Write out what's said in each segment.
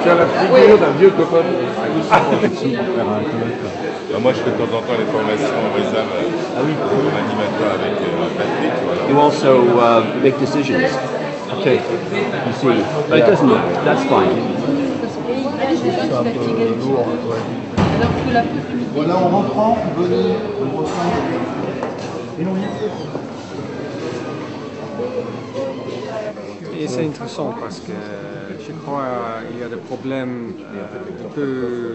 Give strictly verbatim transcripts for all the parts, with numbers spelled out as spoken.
Tu as la figure d'un vieux copain. Ah. Bah, moi, je fais de temps en temps les formations en réserve Ah oui. en animateur avec euh, Patrick. Voilà. You also uh, make decisions. Okay. You see, but it doesn't matter. That's fine. Voilà, en rentrant, venez. Et c'est intéressant parce que je crois qu'il y a des problèmes euh, un peu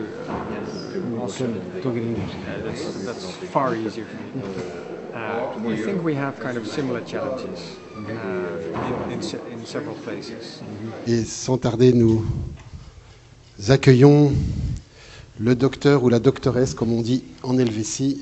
euh, anciens. Uh, that's, that's far easier for me. Uh, I think we have kind of similar challenges uh, in, in, se- in several places. Et sans tarder, nous accueillons le docteur ou la doctoresse, comme on dit en Helvétie,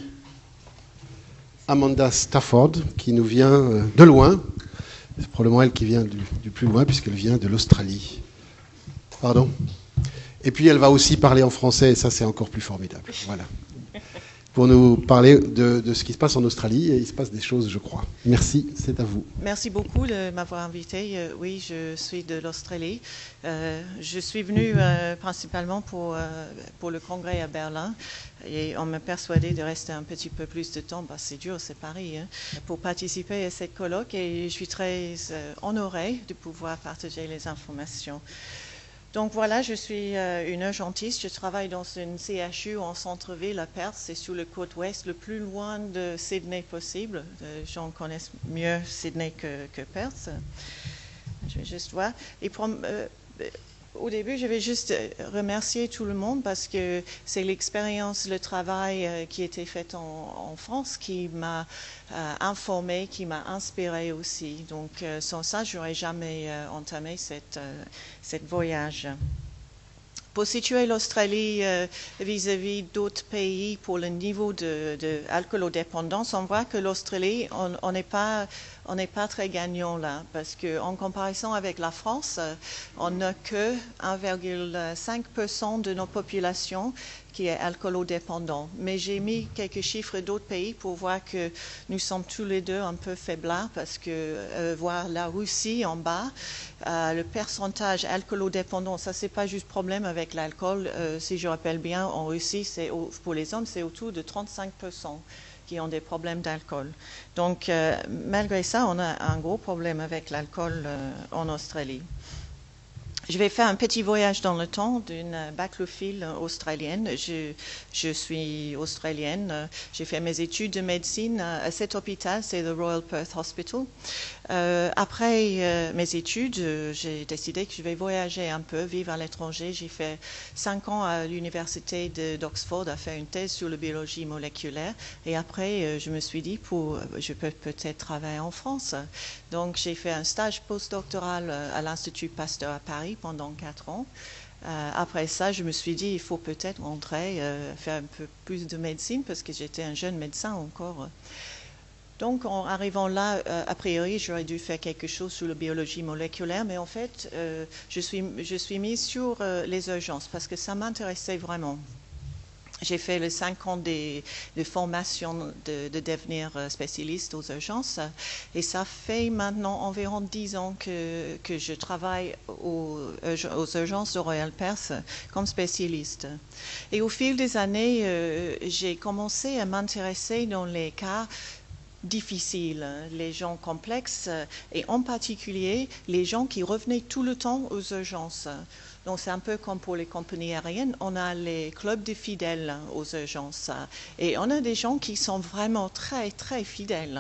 Amanda Stafford, qui nous vient de loin. C'est probablement elle qui vient du, du plus loin, puisqu'elle vient de l'Australie. Pardon. Et puis elle va aussi parler en français, et ça c'est encore plus formidable. Voilà. Pour nous parler de, de ce qui se passe en Australie, et il se passe des choses, je crois. Merci, c'est à vous. Merci beaucoup de m'avoir invité. Euh, oui, je suis de l'Australie. Euh, je suis venue euh, principalement pour, euh, pour le congrès à Berlin. Et on m'a persuadé de rester un petit peu plus de temps. Bah, c'est dur, c'est Paris, hein, pour participer à cette colloque. Et je suis très euh, honorée de pouvoir partager les informations. Donc voilà, je suis euh, une urgentiste. Je travaille dans une C H U en centre-ville à Perth. C'est sur le côte ouest, le plus loin de Sydney possible. Les gens connaissent mieux Sydney que, que Perth. Je vais juste voir. Et pour, euh, au début, je vais juste remercier tout le monde parce que c'est l'expérience, le travail euh, qui a été fait en, en France qui m'a euh, informé, qui m'a inspiré aussi. Donc euh, sans ça, je n'aurais jamais euh, entamé cette, euh, cette voyage. Pour situer l'Australie euh, vis-à-vis d'autres pays pour le niveau de, de alcoolodépendance, on voit que l'Australie, on n'est pas, on n'est pas très gagnant là, parce qu'en comparaison avec la France, on n'a que un virgule cinq pour cent de nos populations qui est alcoolodépendant. Mais j'ai mis quelques chiffres d'autres pays pour voir que nous sommes tous les deux un peu faiblards, parce que euh, voir la Russie en bas, euh, le pourcentage alcoolodépendant, ça c'est pas juste problème avec l'alcool. Euh, si je rappelle bien, en Russie, c'est au, pour les hommes, c'est autour de trente-cinq pour cent qui ont des problèmes d'alcool. Donc, euh, malgré ça, on a un gros problème avec l'alcool euh, en Australie. Je vais faire un petit voyage dans le temps d'une baclophile australienne. Je, je suis australienne. J'ai fait mes études de médecine à cet hôpital, c'est le Royal Perth Hospital. Euh, après euh, mes études, euh, j'ai décidé que je vais voyager un peu, vivre à l'étranger. J'ai fait cinq ans à l'université d'Oxford à faire une thèse sur la biologie moléculaire. Et après, euh, je me suis dit, pour, je peux peut-être travailler en France. Donc, j'ai fait un stage postdoctoral à l'Institut Pasteur à Paris pendant quatre ans. Euh, après ça, je me suis dit, il faut peut-être rentrer, euh, faire un peu plus de médecine, parce que j'étais un jeune médecin encore. Donc, en arrivant là, euh, a priori, j'aurais dû faire quelque chose sur la biologie moléculaire, mais en fait, euh, je suis, je suis mise sur euh, les urgences, parce que ça m'intéressait vraiment. J'ai fait les cinq ans de, de formation de, de devenir spécialiste aux urgences, et ça fait maintenant environ dix ans que, que je travaille aux, aux urgences de Royal Perth comme spécialiste. Et au fil des années, euh, j'ai commencé à m'intéresser dans les cas difficiles, les gens complexes, et en particulier les gens qui revenaient tout le temps aux urgences. Donc c'est un peu comme pour les compagnies aériennes, on a les clubs de fidèles aux urgences, et on a des gens qui sont vraiment très très fidèles.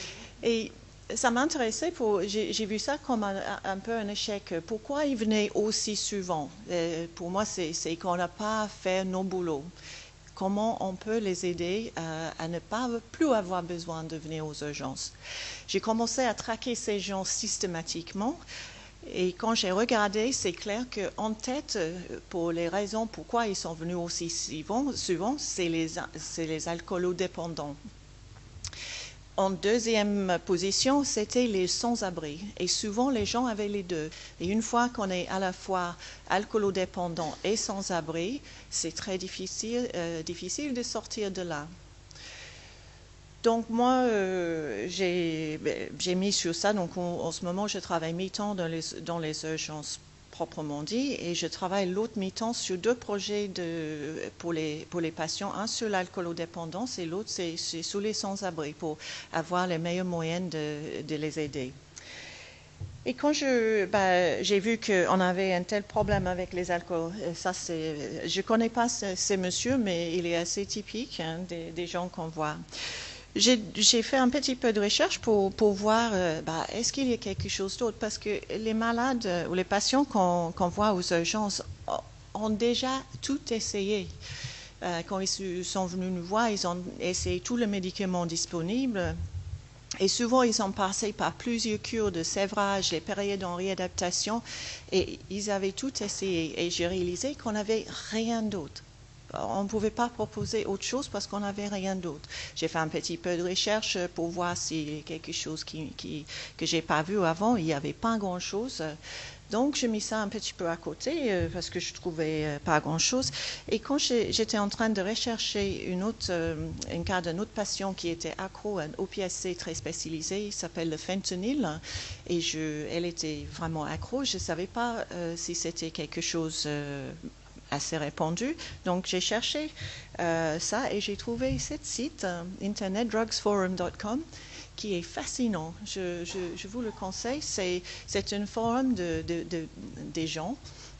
Et ça m'intéressait, pour, j'ai, j'ai vu ça comme un, un peu un échec. Pourquoi ils venaient aussi souvent? Et pour moi, c'est, c'est qu'on n'a pas fait nos boulots. Comment on peut les aider à, à ne pas plus avoir besoin de venir aux urgences? J'ai commencé à traquer ces gens systématiquement. Et quand j'ai regardé, c'est clair qu'en tête, pour les raisons pourquoi ils sont venus aussi souvent, souvent c'est les, c'est les alcoolodépendants. En deuxième position, c'était les sans-abri. Et souvent, les gens avaient les deux. Et une fois qu'on est à la fois alcoolodépendant et sans-abri, c'est très difficile, euh, difficile de sortir de là. Donc moi, euh, j'ai, j'ai mis sur ça. Donc en, en ce moment, je travaille mi-temps dans les, dans les urgences proprement dit, et je travaille l'autre mi-temps sur deux projets de, pour, les, pour les patients, un sur l'alcoolodépendance et l'autre c'est, c'est sur les sans-abri pour avoir les meilleurs moyens de, de les aider. Et quand je, ben, j'ai vu qu'on avait un tel problème avec les alcools, ça c'est, je ne connais pas ce, ce monsieur, mais il est assez typique hein, des, des gens qu'on voit. J'ai, j'ai fait un petit peu de recherche pour, pour voir, euh, bah, est-ce qu'il y a quelque chose d'autre? Parce que les malades euh, ou les patients qu'on, qu'on voit aux urgences ont déjà tout essayé. Euh, quand ils sont venus nous voir, ils ont essayé tous les médicaments disponibles. Et souvent, ils ont passé par plusieurs cures de sévrage, les périodes en réadaptation, et ils avaient tout essayé. Et j'ai réalisé qu'on n'avait rien d'autre. On ne pouvait pas proposer autre chose parce qu'on n'avait rien d'autre. J'ai fait un petit peu de recherche pour voir s'il y a quelque chose qui, qui, que je n'ai pas vu avant. Il n'y avait pas grand-chose. Donc, j'ai mis ça un petit peu à côté euh, parce que je ne trouvais euh, pas grand-chose. Et quand j'ai, j'étais en train de rechercher une autre, euh, un cas d'un autre patient qui était accro à un opiacé très spécialisé, il s'appelle le fentanyl, et je, elle était vraiment accro. Je ne savais pas euh, si c'était quelque chose... Euh, assez répandu. Donc, j'ai cherché euh, ça et j'ai trouvé ce site, euh, internet, drugs forum dot com, qui est fascinant. Je, je, je vous le conseille. C'est, c'est un forum de, de, de, des gens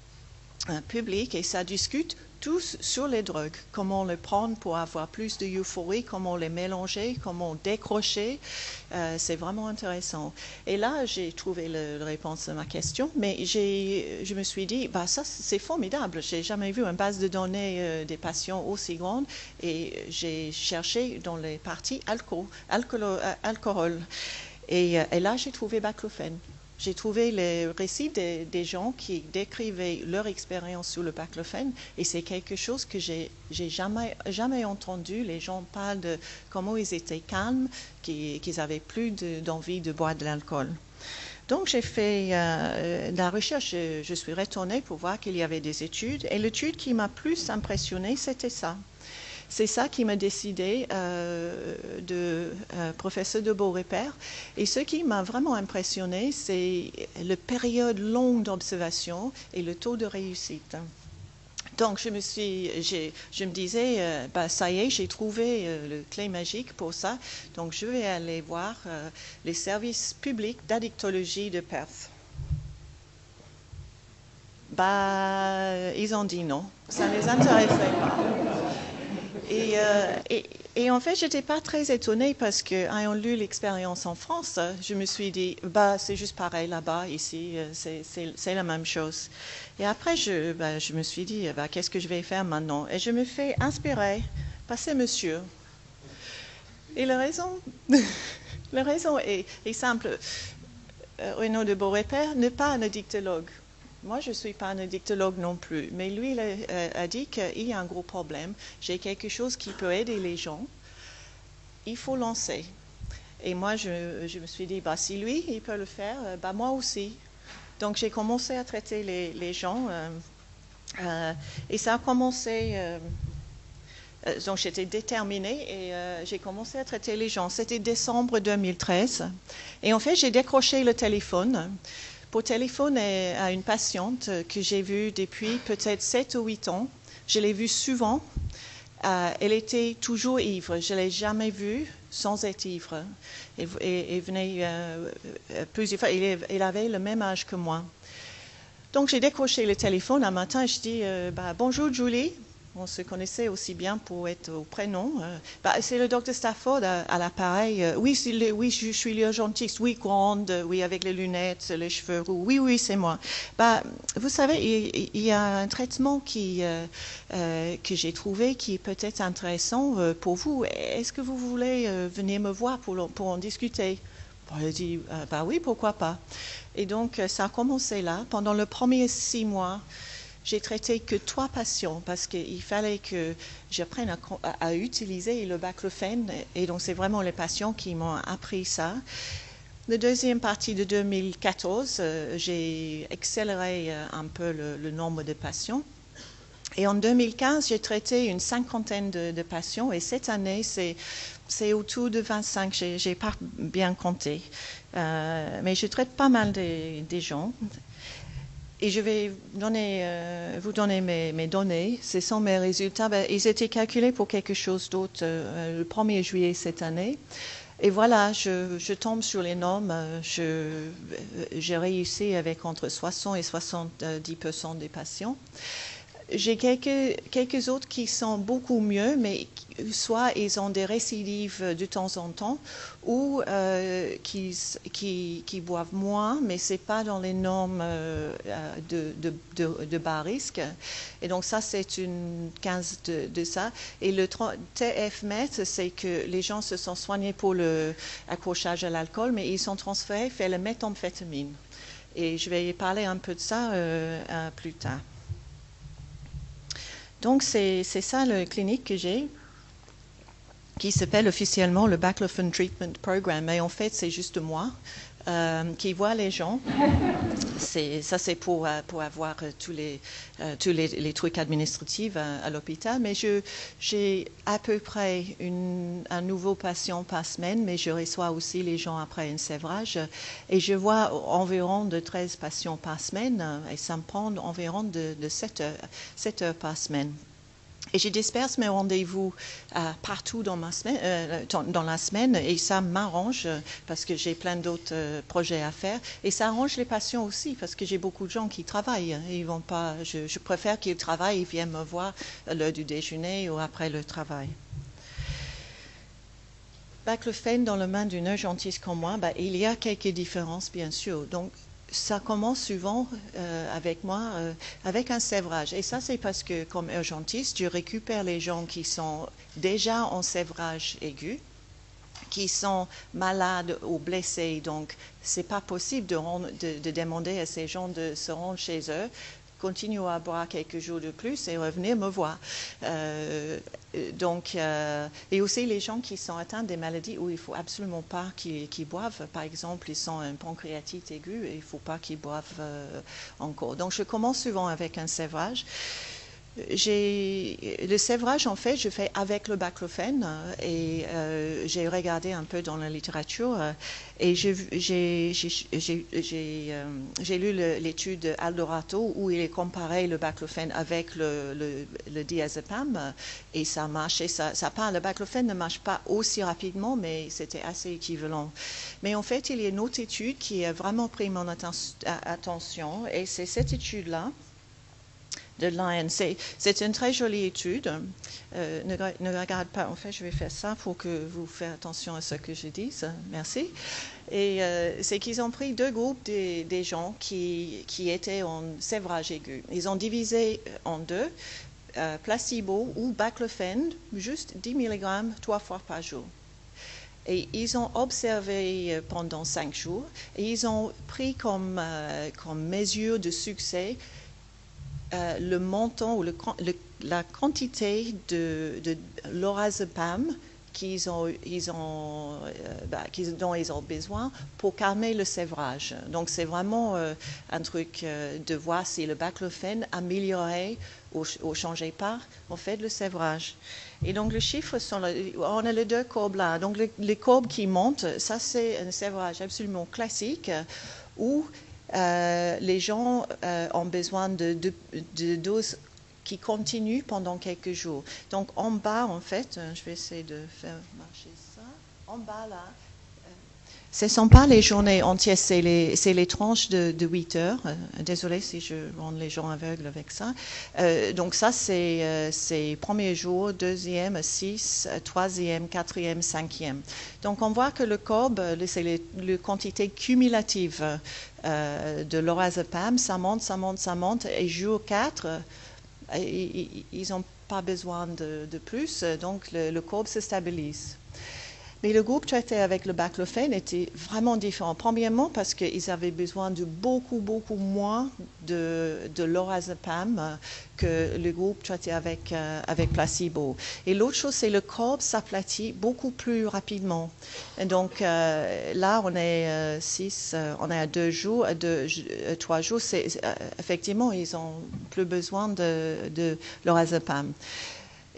euh, publics et ça discute tous sur les drogues, comment les prendre pour avoir plus de euphorie, comment les mélanger, comment décrocher. Euh, c'est vraiment intéressant. Et là, j'ai trouvé le, la réponse à ma question, mais j'ai, je me suis dit, bah, ça c'est formidable. J'ai jamais vu une base de données euh, des patients aussi grande et j'ai cherché dans les parties alcool, alcool, euh, alcool. Et, et là, j'ai trouvé baclofène. J'ai trouvé les récits des, des gens qui décrivaient leur expérience sur le baclofène et c'est quelque chose que j'ai, j'ai jamais, jamais entendu. Les gens parlent de comment ils étaient calmes, qu'ils, qu'ils avaient plus de, d'envie de boire de l'alcool. Donc j'ai fait euh, de la recherche, je, je suis retournée pour voir qu'il y avait des études et l'étude qui m'a plus impressionnée, c'était ça. C'est ça qui m'a décidé euh, de euh, professeur de Beaurepaire. Et ce qui m'a vraiment impressionné, c'est la période longue d'observation et le taux de réussite. Donc, je me suis, j'ai, je me disais, euh, bah, ça y est, j'ai trouvé euh, le clé magique pour ça. Donc, je vais aller voir euh, les services publics d'addictologie de Perth. Bah, ils ont dit non, ça ne les intéressait pas. Et, euh, et, et en fait, je n'étais pas très étonnée parce qu'ayant lu l'expérience en France, je me suis dit, bah, c'est juste pareil là-bas, ici, c'est, c'est, c'est la même chose. Et après, je, bah, je me suis dit, bah, qu'est-ce que je vais faire maintenant? Et je me fais inspirer par ce monsieur. Et la raison, la raison est, est simple. Renaud de Beaurepaire n'est pas un addictologue. Moi, je ne suis pas un addictologue non plus, mais lui il a, euh, a dit qu'il y a un gros problème. J'ai quelque chose qui peut aider les gens. Il faut lancer. Et moi, je, je me suis dit, bah, si lui, il peut le faire, bah, moi aussi. Donc, j'ai commencé à traiter les, les gens. Euh, euh, et ça a commencé... Euh, euh, donc, j'étais déterminée et euh, j'ai commencé à traiter les gens. C'était décembre deux mille treize. Et en fait, j'ai décroché le téléphone pour téléphoner à une patiente que j'ai vue depuis peut-être sept ou huit ans. Je l'ai vue souvent. Euh, elle était toujours ivre. Je ne l'ai jamais vue sans être ivre. Elle, elle, elle venait euh, plusieurs fois. Elle, elle avait le même âge que moi. Donc, j'ai décroché le téléphone un matin et je dis euh, bah, « Bonjour Julie ». On se connaissait aussi bien pour être au prénom. Euh, bah, c'est le docteur Stafford à, à l'appareil. Euh, oui, le, oui, je, je suis l'urgentiste. Oui, grande. Oui, avec les lunettes, les cheveux roux. Oui, oui, c'est moi. Bah, vous savez, il, il y a un traitement qui, euh, euh, que j'ai trouvé qui est peut-être intéressant euh, pour vous. Est-ce que vous voulez euh, venir me voir pour, pour en discuter? Bah, elle dit, euh, bah oui, pourquoi pas. Et donc, ça a commencé là. Pendant les premiers six mois, j'ai traité que trois patients parce qu'il fallait que j'apprenne à, à, à utiliser le baclofène. Et donc, c'est vraiment les patients qui m'ont appris ça. La deuxième partie de deux mille quatorze, euh, j'ai accéléré euh, un peu le, le nombre de patients. Et en deux mille quinze, j'ai traité une cinquantaine de, de patients. Et cette année, c'est, c'est autour de vingt-cinq. Je n'ai pas bien compté. Euh, mais je traite pas mal des, des gens. et je vais donner, euh, vous donner mes, mes données. Ce sont mes résultats. Ben, ils étaient calculés pour quelque chose d'autre euh, le premier juillet cette année. Et voilà, je, je tombe sur les normes. Je, j'ai réussi avec entre soixante et soixante-dix pour cent des patients. J'ai quelques, quelques autres qui sont beaucoup mieux, mais soit ils ont des récidives de temps en temps, ou euh, qui, qui, qui boivent moins, mais ce n'est pas dans les normes euh, de, de, de, de bas risque. Et donc ça, c'est une quinze de, de ça. Et le T F M E T, c'est que les gens se sont soignés pour l'accrochage à l'alcool, mais ils sont transférés vers la méthamphétamine. Et je vais parler un peu de ça euh, euh, plus tard. Donc, c'est ça le clinique que j'ai, qui s'appelle officiellement le Baclofen Treatment Program. Et en fait, c'est juste moi euh, qui vois les gens. Ça, c'est pour, pour avoir tous les, euh, tous les, les trucs administratifs à, à l'hôpital. Mais j'ai à peu près une, un nouveau patient par semaine, mais je reçois aussi les gens après un sévrage. Et je vois environ de treize patients par semaine, et ça me prend environ de, de sept heures, sept heures par semaine. Et je disperse mes rendez-vous euh, partout dans, ma semaine, euh, dans la semaine, et ça m'arrange parce que j'ai plein d'autres euh, projets à faire. Et ça arrange les patients aussi parce que j'ai beaucoup de gens qui travaillent. Ils vont pas, je, je préfère qu'ils travaillent, ils viennent me voir à l'heure du déjeuner ou après le travail. Baclofen dans la main d'une urgentiste comme moi, bah, il y a quelques différences bien sûr. Donc, ça commence souvent euh, avec moi, euh, avec un sévrage. Et ça, c'est parce que, comme urgentiste, je récupère les gens qui sont déjà en sévrage aigu, qui sont malades ou blessés. Donc, ce n'est pas possible de, rendre, de, de demander à ces gens de se rendre chez eux, continuer à boire quelques jours de plus et revenir me voir. Euh, donc, euh, et aussi les gens qui sont atteints des maladies où il ne faut absolument pas qu'ils qu'ils boivent. Par exemple, ils sont en pancréatite aiguë et il ne faut pas qu'ils boivent euh, encore. Donc, je commence souvent avec un sévrage. Le sévrage, en fait, je fais avec le baclofen et euh, j'ai regardé un peu dans la littérature et j'ai euh, lu l'étude Aldorato où il est comparé le baclofen avec le, le, le diazépam et ça marche. Et ça, ça part, le baclofen ne marche pas aussi rapidement, mais c'était assez équivalent. Mais en fait, il y a une autre étude qui a vraiment pris mon atten attention et c'est cette étude-là. De Lyon. C'est une très jolie étude. Euh, ne, ne regarde pas. En fait, je vais faire ça pour que vous fassiez attention à ce que je dis. Merci. Et euh, c'est qu'ils ont pris deux groupes des, des gens qui, qui étaient en sévrage aigu. Ils ont divisé en deux, euh, placebo ou baclofen, juste dix milligrammes trois fois par jour. Et ils ont observé pendant cinq jours et ils ont pris comme, euh, comme mesure de succès Euh, le montant ou le, le, la quantité de, de lorazepam qu'ils ont, ils ont, euh, bah, qu'ils, dont ils ont besoin pour calmer le sévrage. Donc c'est vraiment euh, un truc euh, de voir si le baclofen améliorait ou, ou changeait pas en fait le sévrage. Et donc les chiffres sont là, on a les deux courbes là. Donc les, les courbes qui montent, ça c'est un sévrage absolument classique où Euh, les gens euh, ont besoin de, de, de doses qui continuent pendant quelques jours. Donc en bas, en fait, je vais essayer de faire marcher ça. En bas, là, euh, ce ne sont pas les journées entières, c'est les, les tranches de, de huit heures. Euh, désolée si je rends les gens aveugles avec ça. Euh, donc ça, c'est euh, premier jour, deuxième, six, troisième, quatrième, cinquième. Donc on voit que le courbe, c'est la quantité cumulative Euh, de lorazepam, ça monte, ça monte, ça monte, et jour quatre, euh, ils n'ont pas besoin de, de plus, donc le, le courbe se stabilise. Mais le groupe traité avec le baclofen était vraiment différent. Premièrement, parce qu'ils avaient besoin de beaucoup, beaucoup moins de, de lorazepam que le groupe traité avec, euh, avec placebo. Et l'autre chose, c'est le courbe s'aplatit beaucoup plus rapidement. Et donc euh, là, on est euh, six, euh, on est à deux jours, à deux, euh, trois jours. C'est, euh, effectivement, ils ont plus besoin de, de lorazepam.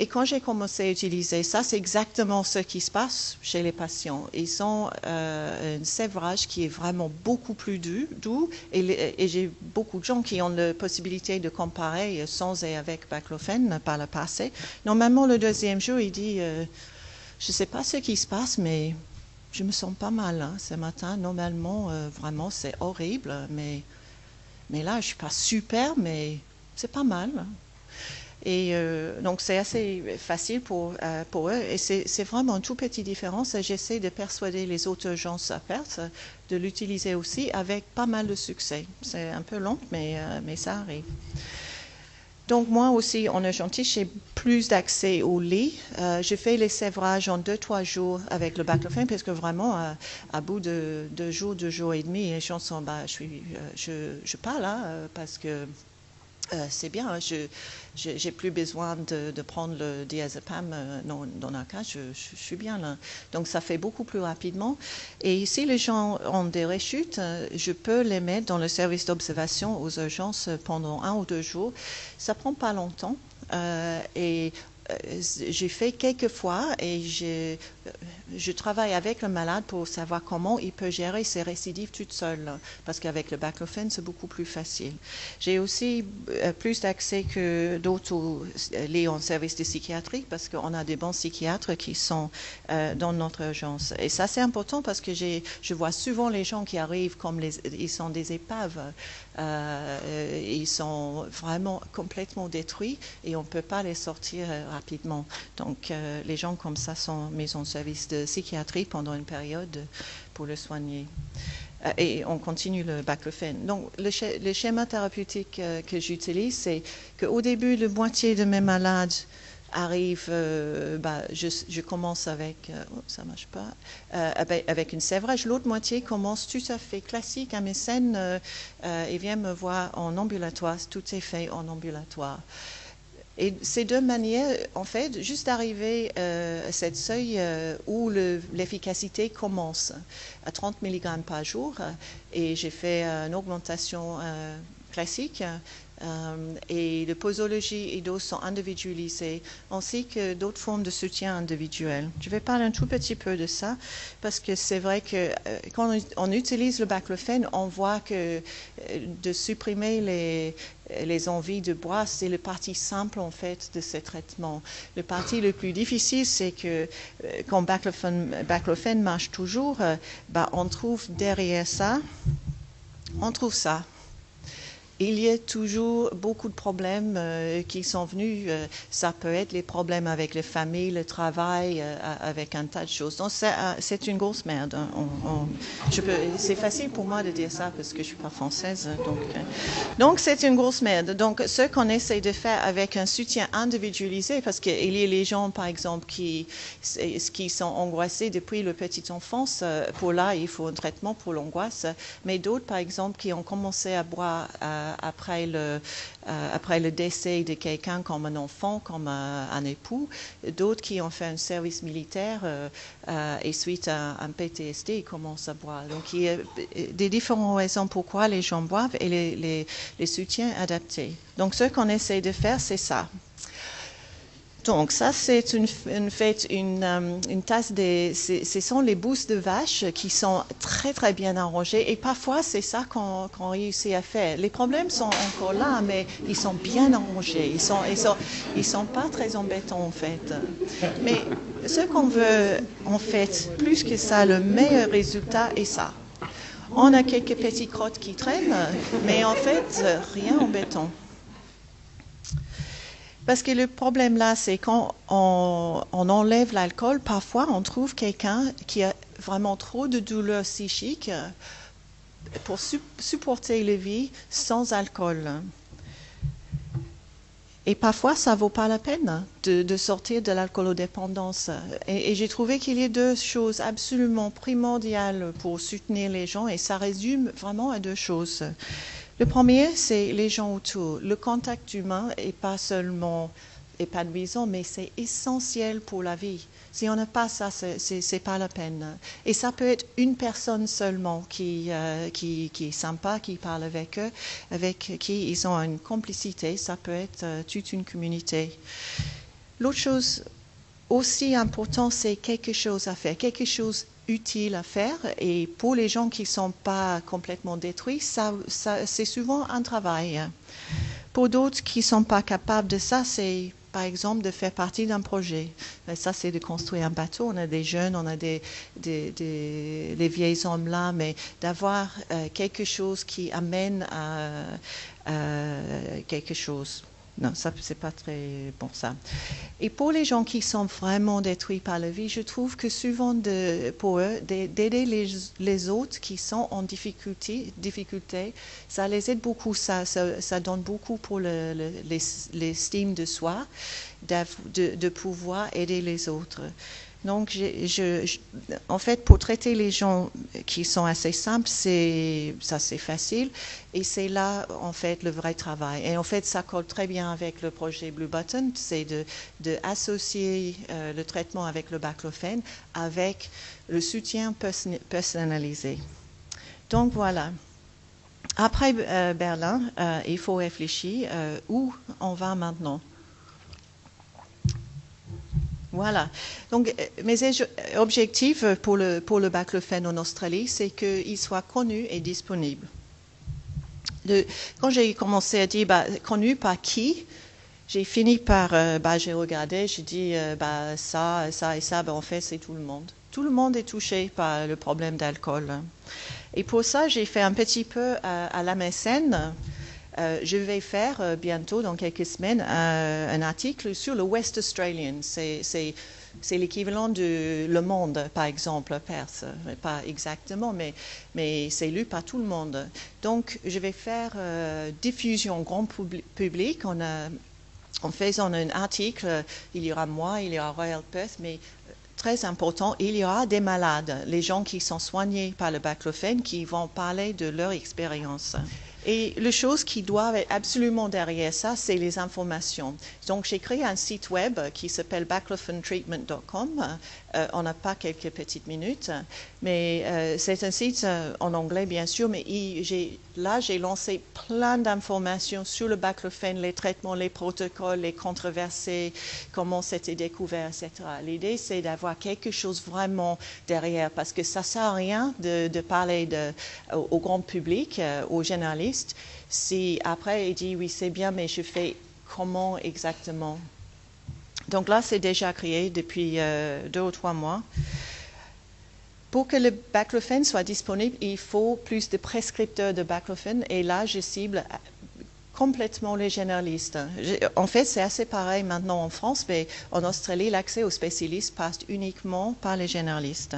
Et quand j'ai commencé à utiliser ça, c'est exactement ce qui se passe chez les patients. Ils ont euh, un sévrage qui est vraiment beaucoup plus doux, doux et, les, et j'ai beaucoup de gens qui ont la possibilité de comparer sans et avec baclofen par le passé. Normalement, le deuxième jour, il dit euh, je ne sais pas ce qui se passe, mais je me sens pas mal hein, ce matin. Normalement, euh, vraiment, c'est horrible, mais, mais là, je ne suis pas super, mais c'est pas mal. Et euh, donc, c'est assez facile pour, euh, pour eux. Et c'est vraiment une toute petite différence. J'essaie de persuader les autres urgences à Perth de l'utiliser aussi avec pas mal de succès. C'est un peu long, mais, euh, mais ça arrive. Donc, moi aussi, en urgentiste, j'ai plus d'accès au lit. Euh, je fais les sévrages en deux, trois jours avec le baclofen, parce que vraiment, à, à bout de deux jours, deux jours et demi, les gens sont, bah, je, suis, je, je parle là, euh, parce que euh, c'est bien, je j'ai plus besoin de, de prendre le diazépam euh, dans, dans un cas, je, je, je suis bien là. Donc, ça fait beaucoup plus rapidement. Et si les gens ont des rechutes, euh, je peux les mettre dans le service d'observation aux urgences pendant un ou deux jours. Ça prend pas longtemps. Euh, et euh, j'ai fait quelques fois et je, je travaille avec le malade pour savoir comment il peut gérer ses récidives toute seule, parce qu'avec le baclofen, c'est beaucoup plus facile. J'ai aussi euh, plus d'accès que d'autres liés en service de psychiatrie, parce qu'on a des bons psychiatres qui sont euh, dans notre urgence. Et ça, c'est important parce que je vois souvent les gens qui arrivent comme les, ils sont des épaves. Euh, ils sont vraiment complètement détruits et on ne peut pas les sortir euh, rapidement. Donc, euh, les gens comme ça sont mis en service de psychiatrie pendant une période pour le soigner. Euh, et on continue le baclofen. Donc, le, sch le schéma thérapeutique euh, que j'utilise, c'est qu'au début, la moitié de mes malades arrive, euh, bah, je, je commence avec, euh, oh, ça marche pas, euh, avec, avec une sévrage. L'autre moitié commence tout à fait classique. Un médecin, euh, euh, il vient me voir en ambulatoire, tout est fait en ambulatoire. Et ces deux manières, en fait, juste arriver euh, à cette seuil euh, où l'efficacité commence à trente milligrammes par jour, et j'ai fait euh, une augmentation euh, classique. Euh, et la posologie et doses sont individualisées, ainsi que d'autres formes de soutien individuel. Je vais parler un tout petit peu de ça, parce que c'est vrai que euh, quand on, on utilise le baclofen, on voit que euh, de supprimer les, les envies de boire, c'est la partie simple, en fait, de ces traitements. Le partie le plus difficile, c'est que euh, quand baclofen, baclofen marche toujours, euh, bah, on trouve derrière ça, on trouve ça. Il y a toujours beaucoup de problèmes euh, qui sont venus. Euh, ça peut être les problèmes avec les familles, le travail, euh, avec un tas de choses. Donc, c'est euh, une grosse merde. Hein. C'est facile pour moi de dire ça parce que je ne suis pas française. Donc, euh, donc c'est une grosse merde. Donc, ce qu'on essaie de faire avec un soutien individualisé, parce qu'il y a les gens, par exemple, qui, qui sont angoissés depuis la petite enfance. Euh, pour là, il faut un traitement pour l'angoisse. Mais d'autres, par exemple, qui ont commencé à boire euh, Après le, euh, après le décès de quelqu'un comme un enfant, comme un, un époux, d'autres qui ont fait un service militaire euh, euh, et suite à un P T S D, ils commencent à boire. Donc il y a des différentes raisons pourquoi les gens boivent et les, les, les soutiens adaptés. Donc ce qu'on essaie de faire, c'est ça. Donc, ça, c'est une, une, fait, une, um, une tasse de... Ce sont les bousses de vache qui sont très, très bien arrangées. Et parfois, c'est ça qu'on qu'on réussit à faire. Les problèmes sont encore là, mais ils sont bien arrangés. Ils ne sont, ils sont, ils sont pas très embêtants, en fait. Mais ce qu'on veut, en fait, plus que ça, le meilleur résultat est ça. On a quelques petites crottes qui traînent, mais en fait, rien embêtant. Parce que le problème là, c'est quand on, on enlève l'alcool, parfois on trouve quelqu'un qui a vraiment trop de douleurs psychiques pour su supporter la vie sans alcool. Et parfois, ça ne vaut pas la peine de, de sortir de l'alcoolodépendance. Et, et j'ai trouvé qu'il y a deux choses absolument primordiales pour soutenir les gens, et ça résume vraiment à deux choses. Le premier, c'est les gens autour. Le contact humain n'est pas seulement épanouissant, mais c'est essentiel pour la vie. Si on n'a pas ça, c'est pas la peine. Et ça peut être une personne seulement qui, euh, qui, qui est sympa, qui parle avec eux, avec qui ils ont une complicité. Ça peut être euh, toute une communauté. L'autre chose aussi importante, c'est quelque chose à faire, quelque chose utile à faire. Et pour les gens qui ne sont pas complètement détruits, ça, ça, c'est souvent un travail. Pour d'autres qui ne sont pas capables de ça, c'est par exemple de faire partie d'un projet. Et ça, c'est de construire un bateau. On a des jeunes, on a des, des, des les vieils hommes là, mais d'avoir euh, quelque chose qui amène à, à quelque chose. Non, ça, c'est pas très bon, ça. Et pour les gens qui sont vraiment détruits par la vie, je trouve que souvent, de, pour eux, d'aider les, les autres qui sont en difficulté, difficulté ça les aide beaucoup, ça, ça, ça donne beaucoup pour le, le, l'estime de soi, de, de pouvoir aider les autres. Donc, je, je, je, en fait, pour traiter les gens qui sont assez simples, c'est, ça c'est facile. Et c'est là, en fait, le vrai travail. Et en fait, ça colle très bien avec le projet Blue Button, c'est de, de associer euh, le traitement avec le baclofen avec le soutien person- personnalisé. Donc, voilà. Après euh, Berlin, euh, il faut réfléchir euh, où on va maintenant. Voilà. Donc, mes objectifs pour le, pour le baclofen en Australie, c'est qu'il soit connu et disponible. Le, quand j'ai commencé à dire bah, connu par qui, j'ai fini par, euh, bah, j'ai regardé, j'ai dit euh, bah, ça, ça et ça, bah, en fait, c'est tout le monde. Tout le monde est touché par le problème d'alcool. Et pour ça, j'ai fait un petit peu à, à l'A M S N. Euh, je vais faire euh, bientôt, dans quelques semaines, euh, un article sur le West Australian. C'est, c'est, c'est l'équivalent de Le Monde, par exemple, Perth. Pas exactement, mais, mais c'est lu par tout le monde. Donc, je vais faire euh, diffusion grand publi- public. On a, en faisant un article, il y aura moi, il y aura Royal Perth, mais très important, il y aura des malades, les gens qui sont soignés par le baclofen, qui vont parler de leur expérience. Et la chose qui doit être absolument derrière ça, c'est les informations. Donc, j'ai créé un site web qui s'appelle baclofen treatment dot com. Euh, on n'a pas quelques petites minutes, mais euh, c'est un site euh, en anglais, bien sûr, mais il, j'ai, là, j'ai lancé plein d'informations sur le baclofen, les traitements, les protocoles, les controversés, comment c'était découvert, et cetera. L'idée, c'est d'avoir quelque chose vraiment derrière, parce que ça ne sert à rien de, de parler de, au, au grand public, euh, aux journalistes, si après il dit oui c'est bien mais je fais comment exactement. Donc là c'est déjà créé depuis euh, deux ou trois mois. Pour que le baclofen soit disponible, il faut plus de prescripteurs de baclofen et là je cible complètement les généralistes. En fait c'est assez pareil maintenant en France, mais en Australie l'accès aux spécialistes passe uniquement par les généralistes.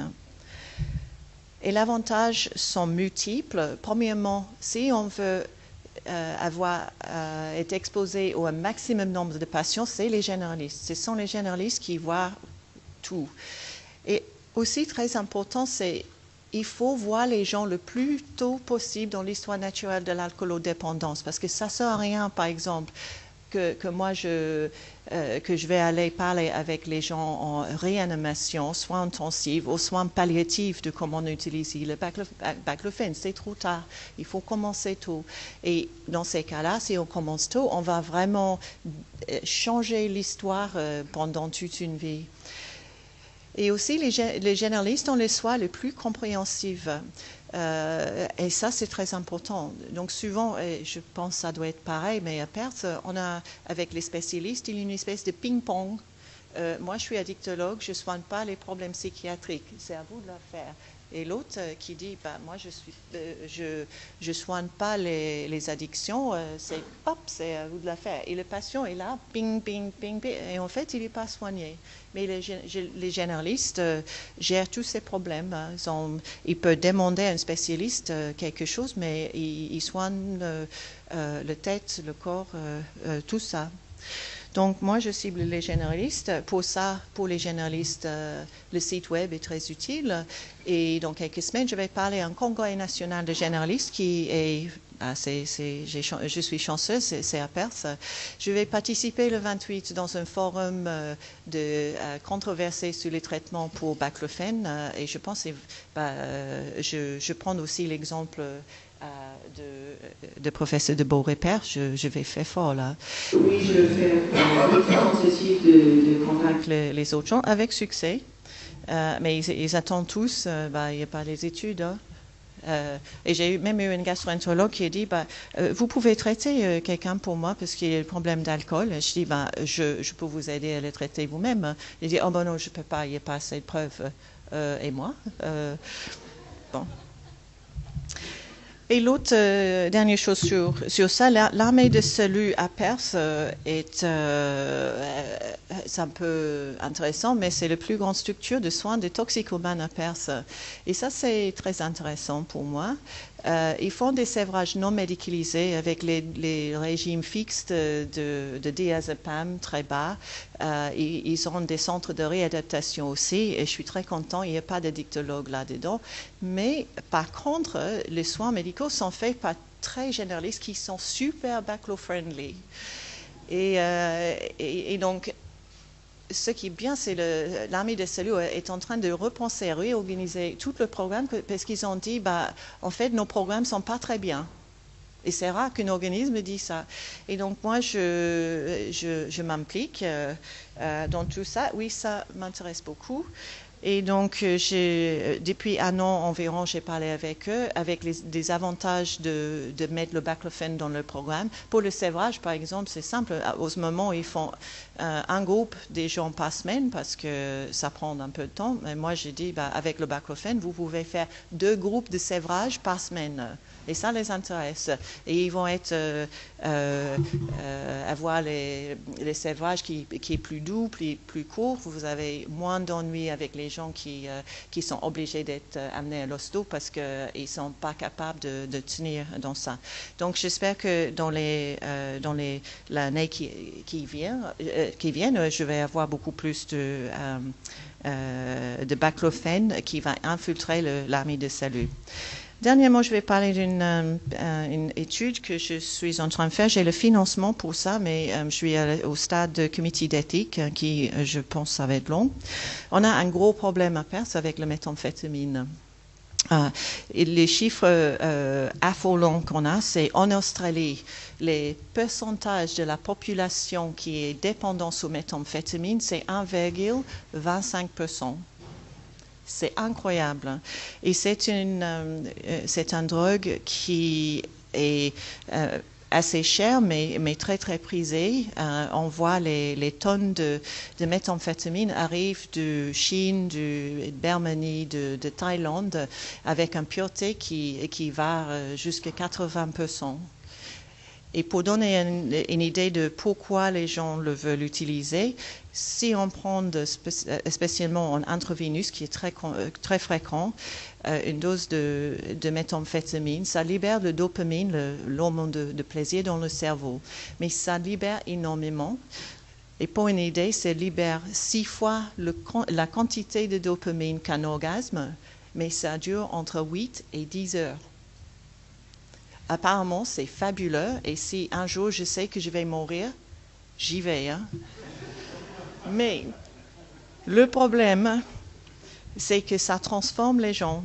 Et les avantages sont multiples. Premièrement, si on veut euh, avoir, euh, être exposé au maximum nombre de patients, c'est les généralistes. Ce sont les généralistes qui voient tout. Et aussi, très important, c'est il faut voir les gens le plus tôt possible dans l'histoire naturelle de l'alcoolodépendance. Parce que ça ne sert à rien, par exemple, que, que moi, je... Euh, que je vais aller parler avec les gens en réanimation, soins intensifs ou soins palliatifs de comment utiliser le baclofen. C'est trop tard. Il faut commencer tôt. Et dans ces cas-là, si on commence tôt, on va vraiment changer l'histoire euh, pendant toute une vie. Et aussi, les, les généralistes ont les soins les plus compréhensifs. Euh, et ça, c'est très important. Donc souvent, et je pense que ça doit être pareil, mais à Perth, on a, avec les spécialistes, il y a une espèce de ping-pong. Euh, moi, je suis addictologue, je ne soigne pas les problèmes psychiatriques. C'est à vous de le faire. Et l'autre euh, qui dit, bah, moi, je ne euh, je, je soigne pas les, les addictions, euh, c'est hop, c'est à vous de le faire. Et le patient est là, ping, ping, ping, ping, et en fait, il n'est pas soigné. Mais les, les généralistes euh, gèrent tous ces problèmes. Hein. Ils, ont, ils peuvent demander à un spécialiste euh, quelque chose, mais ils, ils soignent euh, euh, la tête, le corps, euh, euh, tout ça. Donc, moi, je cible les généralistes. Pour ça, pour les généralistes, euh, le site web est très utile. Et dans quelques semaines, je vais parler à un congrès national de généralistes qui est Ah, c'est, c'est, j'ai, je suis chanceuse, c'est, c'est à Perth. Je vais participer le vingt-huit dans un forum euh, de euh, controversé sur les traitements pour baclofen euh, et je pense, bah, euh, je, je prends aussi l'exemple euh, de, de professeur de Beaurepaire, je, je vais faire fort là. Oui, je fais euh, tentative de, de convaincre les, les autres gens avec succès, euh, mais ils, ils attendent tous, euh, bah, il n'y a pas les études. Hein. Euh, et j'ai même eu une gastroentérologue qui a dit bah, euh, vous pouvez traiter euh, quelqu'un pour moi parce qu'il y a le problème d'alcool. Je dis bah, je, je peux vous aider à le traiter vous-même. Il dit oh ben non, je ne peux pas, il n'y a pas assez de preuves. Euh, et moi euh, bon. Et l'autre euh, dernière chose sur, sur ça, l'armée de salut à Perth euh, est euh, c'est un peu intéressant, mais c'est la plus grande structure de soins des toxicomanes à Perth. Et ça, c'est très intéressant pour moi. Euh, ils font des sévrages non médicalisés avec les, les régimes fixes de, de, de diazépam très bas. Euh, ils, ils ont des centres de réadaptation aussi et je suis très content, il n'y a pas d'addictologue là-dedans. Mais par contre, les soins médicaux sont faits par très généralistes qui sont super baclo-friendly. Et, euh, et, et donc, ce qui est bien, c'est que l'armée de salut est en train de repenser, réorganiser tout le programme parce qu'ils ont dit, bah, en fait, nos programmes ne sont pas très bien. Et c'est rare qu'un organisme dise ça. Et donc, moi, je, je, je m'implique euh, euh, dans tout ça. Oui, ça m'intéresse beaucoup. Et donc, j'ai, depuis un an environ, j'ai parlé avec eux, avec les, des avantages de, de mettre le baclofen dans le programme. Pour le sévrage, par exemple, c'est simple. Au moment, ils font euh, un groupe des gens par semaine parce que ça prend un peu de temps. Mais moi, j'ai dit, bah, avec le baclofen, vous pouvez faire deux groupes de sévrage par semaine. Et ça les intéresse. Et ils vont être, euh, euh, euh, avoir les, les sévrages qui, qui est plus doux, plus, plus court. Vous avez moins d'ennuis avec les gens qui, euh, qui sont obligés d'être amenés à l'hosto parce qu'ils ne sont pas capables de, de tenir dans ça. Donc j'espère que dans les, euh, dans les, l'année qui, qui, vient, euh, qui vient, je vais avoir beaucoup plus de, euh, euh, de baclofen qui va infiltrer le, l'armée de salut. Dernièrement, je vais parler d'une euh, une étude que je suis en train de faire. J'ai le financement pour ça, mais euh, je suis à, au stade de comité d'éthique qui, je pense, ça va être long. On a un gros problème à Perth avec la méthamphétamine. Euh, et les chiffres euh, affolants qu'on a, c'est en Australie, les pourcentages de la population qui est dépendante aux méthamphétamine, c'est un virgule vingt-cinq pour cent. C'est incroyable. Et c'est une, euh, c'est un drogue qui est euh, assez cher, mais, mais très, très prisé. Euh, on voit les, les tonnes de, de méthamphétamine arrivent de Chine, de Birmanie, de, de Thaïlande, avec une pureté qui, qui va jusqu'à quatre-vingts pour cent. Et pour donner une, une idée de pourquoi les gens le veulent utiliser, si on prend de, spécialement en intraveineux, qui est très, très fréquent, euh, une dose de, de méthamphétamine, ça libère le dopamine, l'hormone de, de plaisir dans le cerveau. Mais ça libère énormément. Et pour une idée, ça libère six fois le, la quantité de dopamine qu'un orgasme, mais ça dure entre huit et dix heures. Apparemment, c'est fabuleux. Et si un jour je sais que je vais mourir, j'y vais. Hein. Mais le problème, c'est que ça transforme les gens.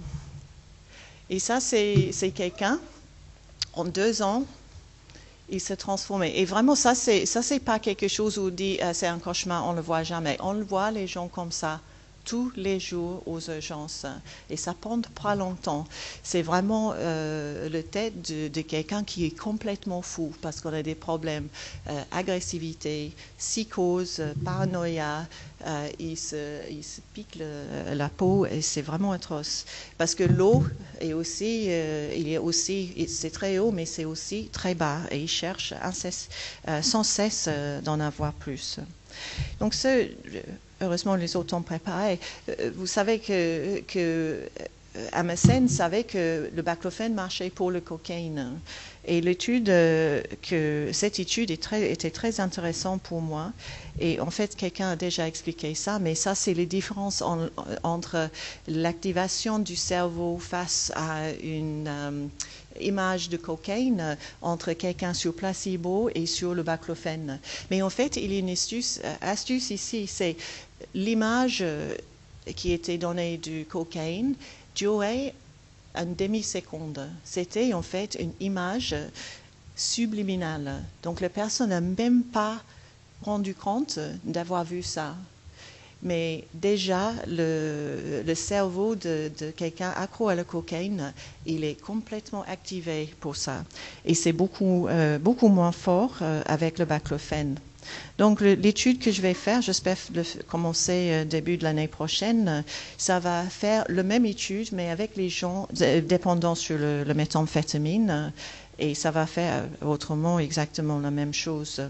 Et ça, c'est, c'est quelqu'un, en deux ans, il s'est transformé. Et vraiment, ça, c'est, ça, c'est pas quelque chose où on dit euh, c'est un cauchemar, on ne le voit jamais. On le voit, les gens comme ça, tous les jours aux urgences. Et ça prend pas longtemps. C'est vraiment euh, le tête de, de quelqu'un qui est complètement fou parce qu'on a des problèmes. Euh, agressivité, psychose, paranoïa. Euh, il, se, il se pique le, la peau et c'est vraiment atroce. Parce que l'eau est aussi, euh, il est aussi, c'est très haut, mais c'est aussi très bas. Et il cherche incess, euh, sans cesse euh, d'en avoir plus. Donc, ce... Heureusement, les autres ont préparé. Vous savez que, que Amundsen savait que le baclofen marchait pour le cocaïne. Et l'étude, euh, que cette étude est très, était très intéressante pour moi. Et en fait, quelqu'un a déjà expliqué ça, mais ça, c'est les différences en, entre l'activation du cerveau face à une euh, image de cocaïne entre quelqu'un sur placebo et sur le baclofen. Mais en fait, il y a une astuce, astuce ici, c'est l'image qui était donnée du cocaïne durait une demi-seconde. C'était en fait une image subliminale. Donc la personne n'a même pas rendu compte d'avoir vu ça. Mais déjà, le, le cerveau de, de quelqu'un accro à la cocaïne, il est complètement activé pour ça. Et c'est beaucoup, euh, beaucoup moins fort euh, avec le baclofen. Donc l'étude que je vais faire, j'espère le commencer euh, début de l'année prochaine, ça va faire la même étude, mais avec les gens euh, dépendants sur le, le méthamphétamine, euh, et ça va faire autrement exactement la même chose.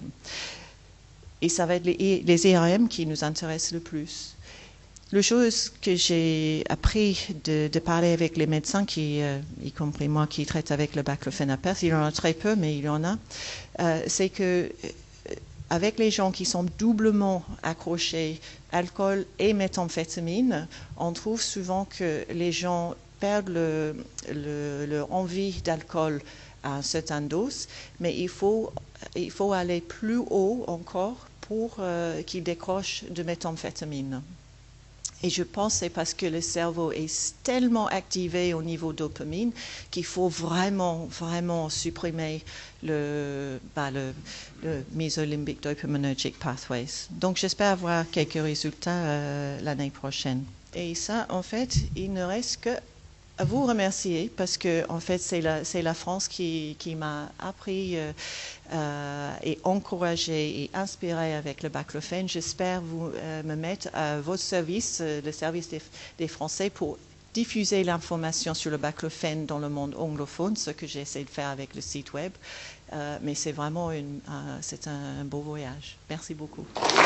Et ça va être les, les I R M qui nous intéressent le plus. La chose que j'ai appris de, de parler avec les médecins, qui, euh, y compris moi, qui traitent avec le baclofen à perte, il y en a très peu, mais il y en a, euh, c'est que avec les gens qui sont doublement accrochés, alcool et méthamphétamine, on trouve souvent que les gens perdent le, le, leur envie d'alcool à une certaine dose, mais il faut, il faut aller plus haut encore pour euh, qu'ils décrochent de méthamphétamine. Et je pense que c'est parce que le cerveau est tellement activé au niveau dopamine qu'il faut vraiment, vraiment supprimer le, bah, le, le mesolimbic dopaminergic pathways. Donc j'espère avoir quelques résultats euh, l'année prochaine. Et ça, en fait, il ne reste que à vous remercier parce que en fait c'est la, c'est la France qui, qui m'a appris euh, euh, et encouragé et inspiré avec le baclofen. J'espère vous euh, me mettre à votre service, euh, le service des, des Français, pour diffuser l'information sur le baclofen dans le monde anglophone, ce que j'essaie de faire avec le site web. Euh, mais c'est vraiment une, euh, c'est un, un beau voyage. Merci beaucoup.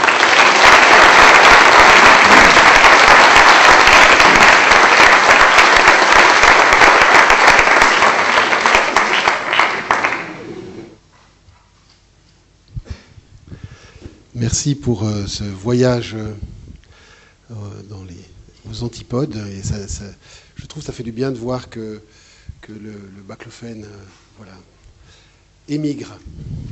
Merci pour euh, ce voyage euh, dans les, aux antipodes. Et ça, ça, je trouve que ça fait du bien de voir que, que le, le baclofen euh, voilà, émigre.